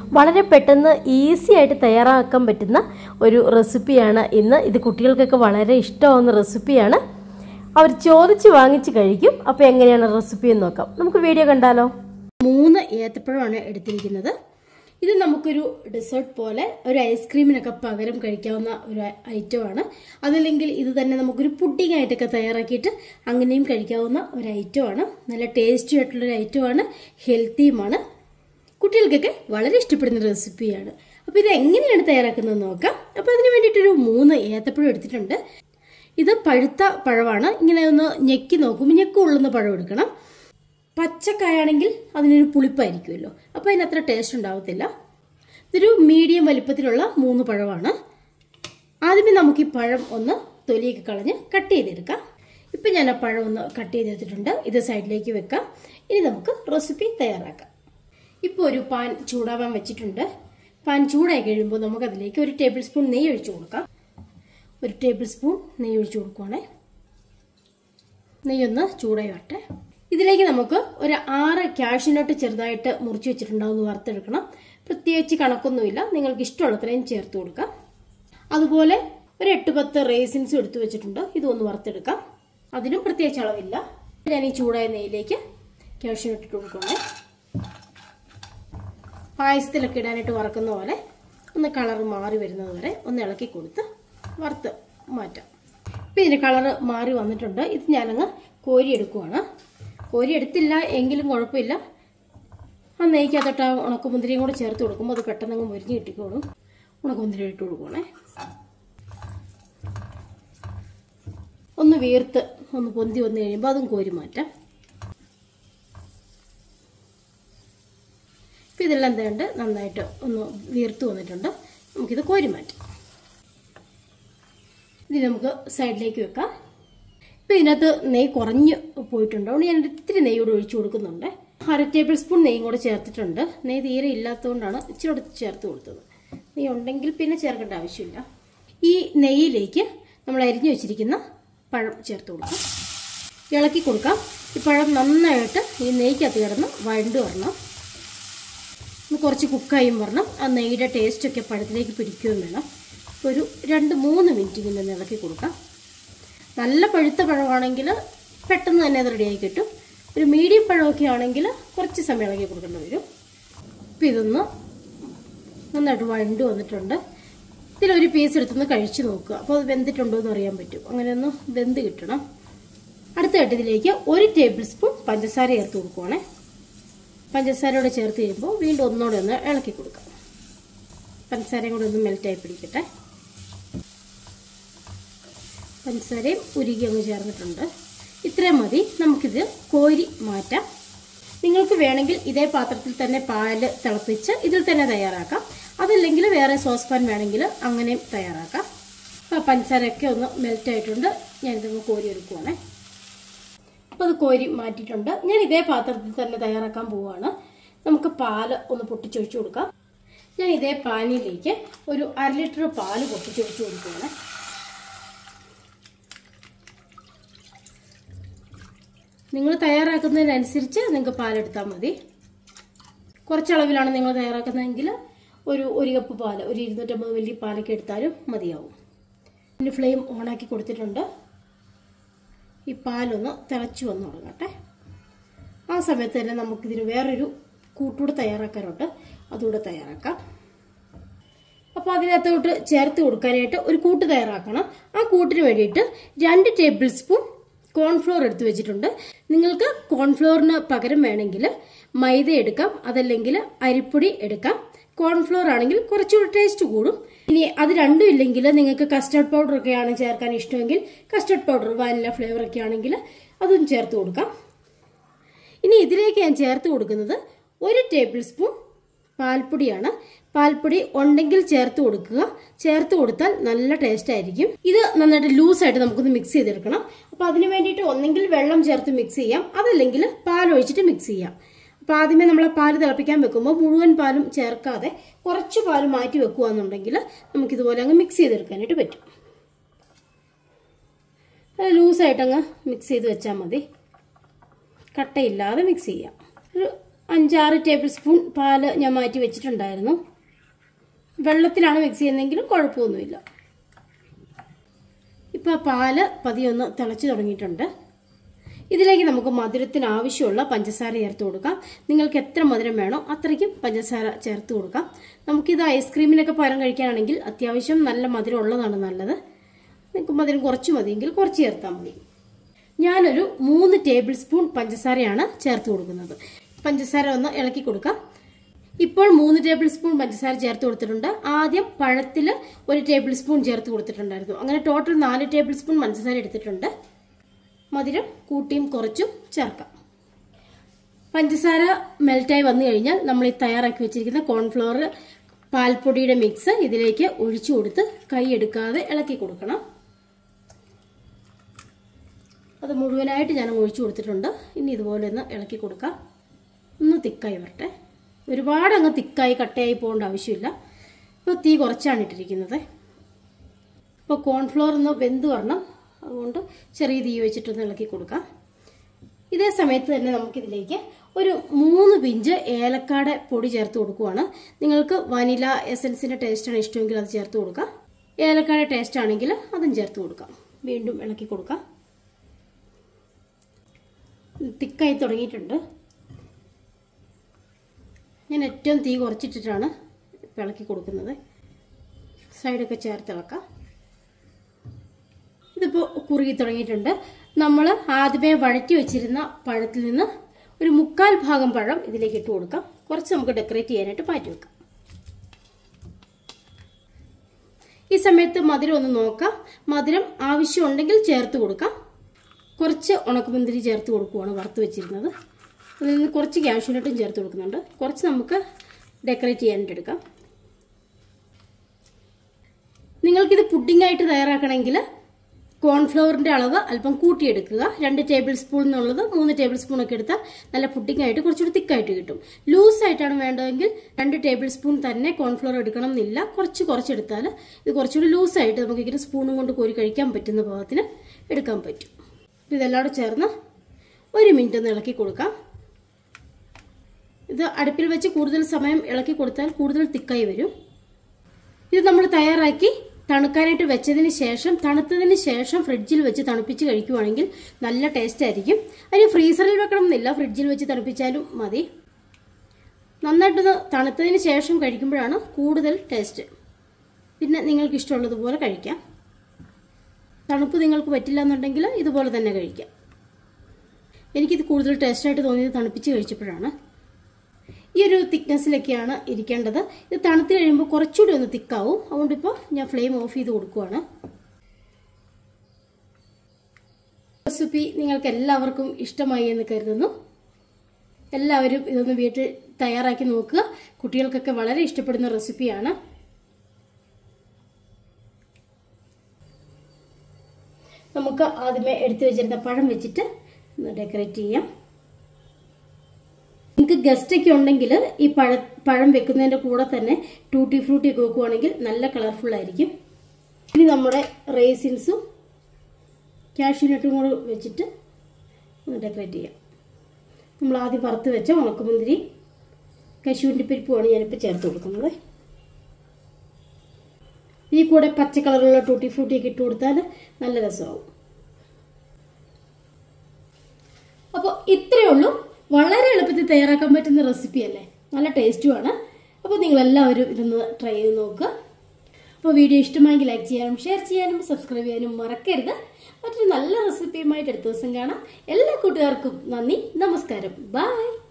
വളരെ പെട്ടെന്ന് ഈസി ആയിട്ട് തയ്യാറാക്കാൻ പറ്റുന്ന ഒരു റെസിപ്പിയാണ് ഇന്ന്. ഇത് കുട്ടികൾക്കൊക്കെ വളരെ ഇഷ്ടമാവുന്ന റെസിപ്പിയാണ്. അവർ ചോദിച്ച് വാങ്ങിച്ച് കഴിക്കും. അപ്പോൾ എങ്ങനെയാണ് റെസിപ്പി എന്ന് നോക്കാം. നമുക്ക് വീഡിയോ കണ്ടാലോ. 3 ഏത്തപ്പഴമാണ് എടുത്തിരിക്കുന്നത്. ഇത് നമുക്കൊരു ഡെസേർട്ട് പോലെ ഒരു ഐസ്ക്രീമിനൊക്കെ പകരം കഴിക്കാവുന്ന ഒരു ഐറ്റമാണ്. അതല്ലെങ്കിൽ ഇത് തന്നെ നമുക്കൊരു പുഡിംഗ് ആയിട്ടൊക്കെ തയ്യാറാക്കിയിട്ട് അങ്ങനെയും കഴിക്കാവുന്ന ഒരു ഐറ്റമാണ്. നല്ല ടേസ്റ്റി ആയിട്ടുള്ളൊരു ഐറ്റമാണ്, ഹെൽത്തിയുമാണ്. കുട്ടികൾക്കൊക്കെ വളരെ ഇഷ്ടപ്പെടുന്ന റെസിപ്പിയാണ്. അപ്പോൾ ഇത് എങ്ങനെയാണ് തയ്യാറാക്കുന്നത് നോക്കാം. അപ്പോൾ അതിന് വേണ്ടിയിട്ടൊരു 3 ഏത്തപ്പഴം എടുത്തിട്ടുണ്ട്. ഇത് പഴുത്ത പഴമാണ്. ഇങ്ങനെ ഒന്ന് ഞെക്കി നോക്കുമ്പോൾ ഞെക്കുള്ളുന്ന പഴം എടുക്കണം. പച്ചക്കായാണെങ്കിൽ അതിനൊരു പുളിപ്പായിരിക്കുമല്ലോ, അപ്പോൾ അതിനത്ര ടേസ്റ്റ് ഉണ്ടാവത്തില്ല. ഇതൊരു മീഡിയം വലിപ്പത്തിലുള്ള 3 പഴമാണ്. ആദ്യമേ നമുക്ക് ഈ പഴം ഒന്ന് തൊലിയൊക്കെ കളഞ്ഞ് കട്ട് ചെയ്തെടുക്കാം. ഇപ്പം ഞാൻ ആ പഴം ഒന്ന് കട്ട് ചെയ്തെടുത്തിട്ടുണ്ട്. ഇത് സൈഡിലേക്ക് വെക്കാം. ഇനി നമുക്ക് റെസിപ്പി തയ്യാറാക്കാം. ഇപ്പോൾ ഒരു പാൻ ചൂടാവാൻ വെച്ചിട്ടുണ്ട്. പാൻ ചൂടായി കഴിയുമ്പോൾ നമുക്കതിലേക്ക് 1 ടേബിൾ സ്പൂൺ നെയ്യ് ഒഴിച്ചു കൊടുക്കാം. 1 ടേബിൾ സ്പൂൺ നെയ്യ് ഒഴിച്ചു കൊടുക്കുവാണേ. നെയ്യൊന്ന് ചൂടായി വരട്ടെ. ഇതിലേക്ക് നമുക്ക് ഒരു 6 കാഷ്യൂനട്ട് ചെറുതായിട്ട് മുറിച്ച് വെച്ചിട്ടുണ്ടാവുന്ന വറുത്തെടുക്കണം. പ്രത്യേകിച്ച് കണക്കൊന്നുമില്ല, നിങ്ങൾക്ക് ഇഷ്ടമുള്ളത്രയും ചേർത്ത് കൊടുക്കാം. അതുപോലെ ഒരു 8-10 റേസിൻസും എടുത്തു വെച്ചിട്ടുണ്ട്. ഇതൊന്ന് വറുത്തെടുക്കാം. അതിനും പ്രത്യേകിച്ച് അളവില്ല. ഞാൻ ഈ ചൂടായ നെയ്യിലേക്ക് കാഷ്യൂനട്ട് ഇട്ട് കൊടുക്കണേ. പായസത്തിലൊക്കെ ഇടാനായിട്ട് വറക്കുന്ന പോലെ ഒന്ന് കളർ മാറി വരുന്നത് വരെ ഒന്ന് ഇളക്കി കൊടുത്ത് വറുത്ത് മാറ്റാം. ഇപ്പം ഇതിൻ്റെ കളറ് മാറി വന്നിട്ടുണ്ട്. ഇത് ഞാനങ്ങ് കോരിയെടുക്കുവാണ്. കോരിയെടുത്തില്ല എങ്കിലും കുഴപ്പമില്ല. ആ നെയ്ക്കകത്തോട്ട് ആ ഉണക്കമുന്തിരിയും കൂടെ ചേർത്ത് കൊടുക്കുമ്പോൾ അത് പെട്ടെന്ന് മുരിഞ്ഞ് കിട്ടിക്കോളും. ഉണക്കമുന്തിരി ഇട്ട് കൊടുക്കുവാണേ. ഒന്ന് വീർത്ത് ഒന്ന് പൊന്തി വന്നു കഴിയുമ്പോൾ അതും കോരി മാറ്റാം. ഇപ്പം ഇതെല്ലാം തേണ്ട നന്നായിട്ട് ഒന്ന് വീർത്ത് വന്നിട്ടുണ്ട്. നമുക്കിത് കോരി മാറ്റാം. ഇത് നമുക്ക് സൈഡിലേക്ക് വെക്കാം. ഇപ്പം ഇതിനകത്ത് നെയ്യ് കുറഞ്ഞ് പോയിട്ടുണ്ട്. അതുകൊണ്ട് ഞാൻ ഇത്തിരി നെയ്യോട് ഒഴിച്ചു കൊടുക്കുന്നുണ്ട്. 1/2 ടേബിൾ സ്പൂൺ നെയ്യും കൂടെ ചേർത്തിട്ടുണ്ട്. നെയ്യ് തീരെ ഇല്ലാത്തതുകൊണ്ടാണ് ഇച്ചിരി കൂടെ ചേർത്ത് കൊടുത്തത്. നെയ്യ് ഉണ്ടെങ്കിൽ പിന്നെ ചേർക്കേണ്ട ആവശ്യമില്ല. ഈ നെയ്യിലേക്ക് നമ്മൾ അരിഞ്ഞു വെച്ചിരിക്കുന്ന പഴം ചേർത്ത് കൊടുക്കാം. ഇളക്കി കൊടുക്കാം. ഈ പഴം നന്നായിട്ട് ഈ നെയ്ക്കകത്ത് കിടന്ന് വഴണ്ട് വരണം. കുറച്ച് കുക്കായും വരണം. ആ നെയ്യുടെ ടേസ്റ്റൊക്കെ പഴത്തിലേക്ക് പിടിക്കുകയും വേണം. ഒരു 2-3 മിനിറ്റ് ഇങ്ങനെ ഇളക്കി കൊടുക്കാം. നല്ല പഴുത്ത പഴമാണെങ്കിൽ പെട്ടെന്ന് തന്നെ അത് റെഡിയായി കിട്ടും. ഒരു മീഡിയം പഴമൊക്കെ ആണെങ്കിൽ കുറച്ച് സമയം ഇളക്കി കൊടുക്കേണ്ടി വരും. ഇപ്പം ഇതൊന്ന് നന്നായിട്ട് വഴണ്ട് വന്നിട്ടുണ്ട്. ഇതിലൊരു പീസ് എടുത്തൊന്ന് കഴിച്ച് നോക്കുക. അപ്പോൾ അത് വെന്തിട്ടുണ്ടോ എന്ന് അറിയാൻ പറ്റും. അങ്ങനെ ഒന്ന് വെന്ത് കിട്ടണം. അടുത്തായിട്ട് ഇതിലേക്ക് 1 ടേബിൾ സ്പൂൺ പഞ്ചസാര ചേർത്ത് കൊടുക്കുവാണേ. പഞ്ചസാരയോടെ ചേർത്ത് കഴിയുമ്പോൾ വീണ്ടും ഒന്നുകൂടെ ഒന്ന് ഇളക്കി കൊടുക്കാം. പഞ്ചസാരയും കൂടെ ഒന്ന് മെൽറ്റായി പിടിക്കട്ടെ. പഞ്ചസാരയും ഉരുകി അങ്ങ് ചേർന്നിട്ടുണ്ട്. ഇത്രയും മതി. നമുക്കിത് കോരി മാറ്റാം. നിങ്ങൾക്ക് വേണമെങ്കിൽ ഇതേ പാത്രത്തിൽ തന്നെ പാല് തിളപ്പിച്ച് ഇതിൽ തന്നെ തയ്യാറാക്കാം. അതല്ലെങ്കിൽ വേറെ സോസ് പാൻ വേണമെങ്കിൽ അങ്ങനെയും തയ്യാറാക്കാം. അപ്പോൾ പഞ്ചസാരയൊക്കെ ഒന്ന് മെൽറ്റായിട്ടുണ്ട്. ഞാനിതൊന്ന് കോരി എടുക്കുവാണേ. അപ്പോൾ അത് കോരി മാറ്റിയിട്ടുണ്ട്. ഞാൻ ഇതേ പാത്രത്തിൽ തന്നെ തയ്യാറാക്കാൻ പോവുകയാണ്. നമുക്ക് പാല് ഒന്ന് പൊട്ടിച്ചൊഴിച്ചു കൊടുക്കാം. ഞാൻ ഇതേ പാനിലേക്ക് ഒരു 1/2 ലിറ്റർ പാല് പൊട്ടിച്ചൊഴിച്ചു കൊടുക്കുകയാണ്. നിങ്ങൾ തയ്യാറാക്കുന്നതിനനുസരിച്ച് നിങ്ങൾക്ക് പാലെടുത്താൽ മതി. കുറച്ചളവിലാണ് നിങ്ങൾ തയ്യാറാക്കുന്നതെങ്കിൽ ഒരു കപ്പ് പാല്, ഒരു 250 മില്ലി പാലൊക്കെ എടുത്താലും മതിയാവും. പിന്നെ ഫ്ലെയിം ഓണാക്കി കൊടുത്തിട്ടുണ്ട്. ഈ പാലൊന്ന് തിളച്ച് വന്ന് തുടങ്ങട്ടെ. ആ സമയത്ത് തന്നെ നമുക്കിതിന് വേറൊരു കൂട്ടുകൂടെ തയ്യാറാക്കാനുണ്ട്. അതുകൂടെ തയ്യാറാക്കാം. അപ്പോൾ അതിനകത്തോട്ട് ചേർത്ത് കൊടുക്കാനായിട്ട് ഒരു കൂട്ട് തയ്യാറാക്കണം. ആ കൂട്ടിന് വേണ്ടിയിട്ട് 2 ടേബിൾ സ്പൂൺ കോൺഫ്ലോർ എടുത്ത് വെച്ചിട്ടുണ്ട്. നിങ്ങൾക്ക് കോൺഫ്ലോറിന് പകരം വേണമെങ്കിൽ മൈദ എടുക്കാം, അതല്ലെങ്കിൽ അരിപ്പൊടി എടുക്കാം. കോൺഫ്ലോർ ആണെങ്കിൽ കുറച്ചുകൂടി ടേസ്റ്റ് കൂടും. ഇനി അത് രണ്ടും ഇല്ലെങ്കിൽ നിങ്ങൾക്ക് കസ്റ്റർഡ് പൗഡർ ഒക്കെയാണ് ചേർക്കാൻ ഇഷ്ടമെങ്കിൽ കസ്റ്റർഡ് പൗഡർ, വാനില ഫ്ലേവർ ഒക്കെ ആണെങ്കിൽ അതും ചേർത്ത് കൊടുക്കാം. ഇനി ഇതിലേക്ക് ഞാൻ ചേർത്ത് കൊടുക്കുന്നത് 1 ടേബിൾ സ്പൂൺ പാൽപ്പൊടിയാണ്. പാൽപ്പൊടി ഉണ്ടെങ്കിൽ ചേർത്ത് കൊടുക്കുക. ചേർത്ത് കൊടുത്താൽ നല്ല ടേസ്റ്റ് ആയിരിക്കും. ഇത് നന്നായിട്ട് ലൂസായിട്ട് നമുക്കൊന്ന് മിക്സ് ചെയ്തെടുക്കണം. അപ്പോൾ അതിന് വേണ്ടിയിട്ട് ഒന്നെങ്കിൽ വെള്ളം ചേർത്ത് മിക്സ് ചെയ്യാം, അതല്ലെങ്കിൽ പാലൊഴിച്ചിട്ട് മിക്സ് ചെയ്യാം. അപ്പോൾ ആദ്യമേ നമ്മൾ പാല് തിളപ്പിക്കാൻ വെക്കുമ്പോൾ മുഴുവൻ പാലും ചേർക്കാതെ കുറച്ച് പാല് മാറ്റി വെക്കുകയെന്നുണ്ടെങ്കിൽ നമുക്കിതുപോലെ അങ്ങ് മിക്സ് ചെയ്തെടുക്കാനായിട്ട് പറ്റും. ലൂസായിട്ടങ്ങ് മിക്സ് ചെയ്ത് വെച്ചാൽ മതി. കട്ടയില്ലാതെ മിക്സ് ചെയ്യാം. ഒരു 5-6 ടേബിൾ സ്പൂൺ പാല് ഞാൻ മാറ്റി വെച്ചിട്ടുണ്ടായിരുന്നു. വെള്ളത്തിലാണ് മിക്സ് ചെയ്യുന്നതെങ്കിലും കുഴപ്പമൊന്നുമില്ല. ഇപ്പോൾ പാല് പതിയൊന്ന് തിളച്ച് തുടങ്ങിയിട്ടുണ്ട്. ഇതിലേക്ക് നമുക്ക് മധുരത്തിന് ആവശ്യമുള്ള പഞ്ചസാര ചേർത്ത് കൊടുക്കാം. നിങ്ങൾക്ക് എത്ര മധുരം വേണോ അത്രയ്ക്കും പഞ്ചസാര ചേർത്ത് കൊടുക്കാം. നമുക്കിത് ഐസ്ക്രീമിനൊക്കെ പകരം കഴിക്കാനാണെങ്കിൽ അത്യാവശ്യം നല്ല മധുരം ഉള്ളതാണ് നല്ലത്. നിങ്ങൾക്ക് മധുരം കുറച്ച് മതിയെങ്കിൽ കുറച്ച് ചേർത്താൽ മതി. ഞാനൊരു 3 ടേബിൾ സ്പൂൺ പഞ്ചസാരയാണ് ചേർത്ത് കൊടുക്കുന്നത്. പഞ്ചസാര ഒന്ന് ഇളക്കി കൊടുക്കാം. ഇപ്പോൾ 3 ടേബിൾ സ്പൂൺ പഞ്ചസാര ചേർത്ത് കൊടുത്തിട്ടുണ്ട്. ആദ്യം പഴത്തിൽ 1 ടേബിൾ സ്പൂൺ ചേർത്ത് കൊടുത്തിട്ടുണ്ടായിരുന്നു. അങ്ങനെ ടോട്ടൽ 4 ടേബിൾ സ്പൂൺ പഞ്ചസാര എടുത്തിട്ടുണ്ട്. മധുരം കൂട്ടിയും കുറച്ചും ചേർക്കാം. പഞ്ചസാര മെൽറ്റായി വന്നു കഴിഞ്ഞാൽ നമ്മൾ ഈ തയ്യാറാക്കി വെച്ചിരിക്കുന്ന കോൺഫ്ലവർ പാൽപ്പൊടിയുടെ മിക്സ് ഇതിലേക്ക് ഒഴിച്ചു കൊടുത്ത് കൈ എടുക്കാതെ ഇളക്കി കൊടുക്കണം. അത് മുഴുവനായിട്ട് ഞാൻ ഒഴിച്ചു കൊടുത്തിട്ടുണ്ട്. ഇനി ഇതുപോലെ ഒന്ന് ഇളക്കി കൊടുക്കാം. ഒന്ന് തിക്കായി വരട്ടെ. ഒരുപാട് അങ്ങ് തിക്കായി കട്ടയായി പോകേണ്ട ആവശ്യമില്ല. ഇപ്പോൾ തീ കുറച്ചാണ് ഇട്ടിരിക്കുന്നത്. ഇപ്പോൾ കോൺഫ്ലവർ ഒന്ന് വെന്ത് വരണം. അതുകൊണ്ട് ചെറിയ തീ വെച്ചിട്ടൊന്ന് ഇളക്കി കൊടുക്കാം. ഇതേ സമയത്ത് തന്നെ നമുക്കിതിലേക്ക് ഒരു 3 പിഞ്ച് ഏലക്കാടെ പൊടി ചേർത്ത് കൊടുക്കുവാണ്. നിങ്ങൾക്ക് വനില എസൻസിൻ്റെ ടേസ്റ്റാണ് ഇഷ്ടമെങ്കിൽ അത് ചേർത്ത് കൊടുക്കാം. ഏലക്കാടെ ടേസ്റ്റ് ആണെങ്കിൽ അതും ചേർത്ത് കൊടുക്കാം. വീണ്ടും ഇളക്കി കൊടുക്കാം. തിക്കായി തുടങ്ങിയിട്ടുണ്ട്. ഞാൻ ഏറ്റവും തീ കുറച്ചിട്ടിട്ടാണ് ഇളക്കി കൊടുക്കുന്നത്. സൈഡൊക്കെ ചേർത്തിളക്കാം. ഇതിപ്പോൾ കുറുകി തുടങ്ങിയിട്ടുണ്ട്. നമ്മൾ ആദ്യമേ വഴറ്റി വെച്ചിരുന്ന പഴത്തിൽ നിന്ന് ഒരു 1/4 ഭാഗം പഴം ഇതിലേക്ക് ഇട്ട് കൊടുക്കാം. കുറച്ച് നമുക്ക് ഡെക്കറേറ്റ് ചെയ്യാനായിട്ട് മാറ്റി വെക്കാം. ഈ സമയത്ത് മധുരം ഒന്ന് നോക്കാം. മധുരം ആവശ്യമുണ്ടെങ്കിൽ ചേർത്ത് കൊടുക്കാം. കുറച്ച് ഉണക്കമുന്തിരി ചേർത്ത് കൊടുക്കുവാണ് വറുത്ത് വെച്ചിരുന്നത്. അതിൽ നിന്ന് കുറച്ച് കാഷ്യൂനട്ടും ചേർത്ത് കൊടുക്കുന്നുണ്ട്. കുറച്ച് നമുക്ക് ഡെക്കറേറ്റ് ചെയ്യാനായിട്ട് എടുക്കാം. നിങ്ങൾക്കിത് പുഡിംഗായിട്ട് തയ്യാറാക്കണമെങ്കിൽ കോൺഫ്ലവറിൻ്റെ അളവ് അല്പം കൂട്ടിയെടുക്കുക. 2 ടേബിൾ സ്പൂൺ എന്നുള്ളത് 3 ടേബിൾ സ്പൂൺ ഒക്കെ എടുത്താൽ നല്ല പുഡിംഗായിട്ട് കുറച്ചുകൂടി തിക്കായിട്ട് കിട്ടും. ലൂസായിട്ടാണ് വേണ്ടതെങ്കിൽ 2 ടേബിൾ സ്പൂൺ തന്നെ കോൺഫ്ലവർ എടുക്കണം എന്നില്ല. കുറച്ചെടുത്താൽ ഇത് കുറച്ചുകൂടി ലൂസായിട്ട് നമുക്കിങ്ങനെ സ്പൂണും കൊണ്ട് കോരി കഴിക്കാൻ പറ്റുന്ന പാകത്തിന് എടുക്കാൻ പറ്റും. ഇതെല്ലാം കൂടെ ചേർന്ന് 1 മിനിറ്റ് ഒന്ന് ഇളക്കി കൊടുക്കാം. ഇത് അടുപ്പിൽ വെച്ച് കൂടുതൽ സമയം ഇളക്കി കൊടുത്താൽ കൂടുതൽ തിക്കായി വരും. ഇത് നമ്മൾ തയ്യാറാക്കി തണുക്കാനായിട്ട് വെച്ചതിന് ശേഷം തണുത്തതിന് ശേഷം ഫ്രിഡ്ജിൽ വെച്ച് തണുപ്പിച്ച് കഴിക്കുവാണെങ്കിൽ നല്ല ടേസ്റ്റ് ആയിരിക്കും. അതിന് ഫ്രീസറിൽ വെക്കണം എന്നില്ല, ഫ്രിഡ്ജിൽ വെച്ച് തണുപ്പിച്ചാലും മതി. നന്നായിട്ടൊന്ന് തണുത്തതിന് ശേഷം കഴിക്കുമ്പോഴാണ് കൂടുതൽ ടേസ്റ്റ്. പിന്നെ നിങ്ങൾക്ക് ഇഷ്ടമുള്ളതുപോലെ കഴിക്കാം. തണുപ്പ് നിങ്ങൾക്ക് പറ്റില്ല എന്നുണ്ടെങ്കിൽ ഇതുപോലെ തന്നെ കഴിക്കാം. എനിക്കിത് കൂടുതൽ ടേസ്റ്റായിട്ട് തോന്നിയത് തണുപ്പിച്ച് കഴിച്ചപ്പോഴാണ്. ഈ ഒരു തിക്നെസ്സിലൊക്കെയാണ് ഇരിക്കേണ്ടത്. ഇത് തണുത്ത് കഴിയുമ്പോൾ കുറച്ചുകൂടി ഒന്ന് തിക്കാവും. അതുകൊണ്ടിപ്പോൾ ഞാൻ ഫ്ലെയിം ഓഫ് ചെയ്ത് കൊടുക്കുവാണ്. റെസിപ്പി നിങ്ങൾക്ക് എല്ലാവർക്കും ഇഷ്ടമായി എന്ന് കരുതുന്നു. എല്ലാവരും ഇതൊന്ന് വീട്ടിൽ തയ്യാറാക്കി നോക്കുക. കുട്ടികൾക്കൊക്കെ വളരെ ഇഷ്ടപ്പെടുന്ന റെസിപ്പിയാണ്. നമുക്ക് ആദ്യമേ എടുത്തു വെച്ചിരുന്ന പഴം വെച്ചിട്ട് ഒന്ന് ഡെക്കറേറ്റ് ചെയ്യാം. നിങ്ങൾക്ക് ഗസ്റ്റ് ഒക്കെ ഉണ്ടെങ്കിൽ ഈ പഴം വെക്കുന്നതിൻ്റെ കൂടെ തന്നെ ടൂട്ടി ഫ്രൂട്ടി ഒക്കെ വെക്കുവാണെങ്കിൽ നല്ല കളർഫുൾ ആയിരിക്കും. ഇനി നമ്മുടെ റേസിൻസും കാഷ്യൂനട്ടും കൂടെ വെച്ചിട്ട് ഒന്ന് ഡെക്കറേറ്റ് ചെയ്യാം. നമ്മൾ ആദ്യം വറുത്ത് വെച്ച ഉണക്കമുന്തിരി കശുവണ്ടി പരിപ്പുമാണ് ഞാനിപ്പോൾ ചേർത്ത് കൊടുക്കുന്നത്. ഈ കൂടെ പച്ച കളറുള്ള ടൂട്ടി ഫ്രൂട്ടിയൊക്കെ ഇട്ട് കൊടുത്താൽ നല്ല രസമാവും. അപ്പോൾ ഇത്രയേ ഉള്ളൂ. വളരെ എളുപ്പത്തിൽ തയ്യാറാക്കാൻ പറ്റുന്ന റെസിപ്പി അല്ലേ, നല്ല ടേസ്റ്റുമാണ്. അപ്പോൾ നിങ്ങളെല്ലാവരും ഇതൊന്ന് ട്രൈ ചെയ്ത് നോക്കുക. അപ്പോൾ വീഡിയോ ഇഷ്ടമായെങ്കിൽ ലൈക്ക് ചെയ്യാനും ഷെയർ ചെയ്യാനും സബ്സ്ക്രൈബ് ചെയ്യാനും മറക്കരുത്. മറ്റൊരു നല്ല റെസിപ്പിയുമായിട്ട് അടുത്ത ദിവസം കാണാം. എല്ലാ കൂട്ടുകാർക്കും നന്ദി, നമസ്കാരം, ബൈ.